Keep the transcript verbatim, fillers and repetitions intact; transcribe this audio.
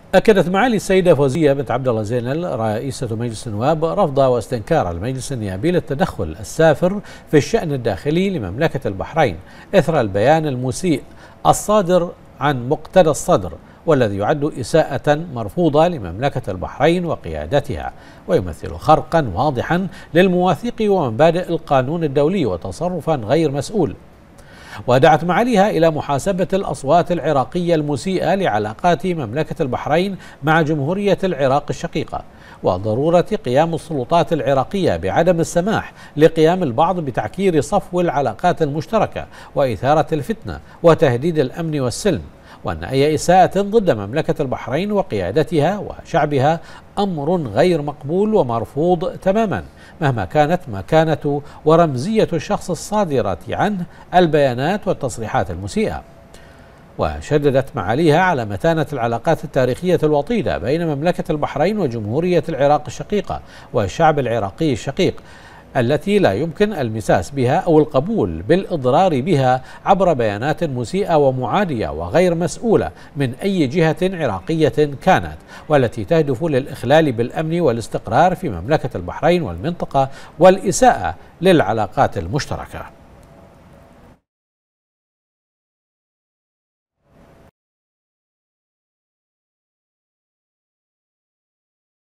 أكدت معالي السيدة فوزية بنت عبد الله زينل رئيسة مجلس النواب رفض واستنكار المجلس النيابي للتدخل السافر في الشأن الداخلي لمملكة البحرين إثر البيان المسيء الصادر عن مقتدى الصدر، والذي يعد إساءة مرفوضة لمملكة البحرين وقيادتها، ويمثل خرقا واضحا للمواثيق ومبادئ القانون الدولي وتصرفا غير مسؤول. ودعت معاليها إلى محاسبة الأصوات العراقية المسيئة لعلاقات مملكة البحرين مع جمهورية العراق الشقيقة، وضرورة قيام السلطات العراقية بعدم السماح لقيام البعض بتعكير صفو العلاقات المشتركة وإثارة الفتنة وتهديد الأمن والسلم، وأن أي إساءة ضد مملكة البحرين وقيادتها وشعبها أمر غير مقبول ومرفوض تماما، مهما كانت مكانة ورمزية الشخص الصادرة عنه البيانات والتصريحات المسيئة. وشددت معاليها على متانة العلاقات التاريخية الوطيدة بين مملكة البحرين وجمهورية العراق الشقيقة والشعب العراقي الشقيق، التي لا يمكن المساس بها أو القبول بالإضرار بها عبر بيانات مسيئة ومعادية وغير مسؤولة من أي جهة عراقية كانت، والتي تهدف للإخلال بالأمن والاستقرار في مملكة البحرين والمنطقة والإساءة للعلاقات المشتركة.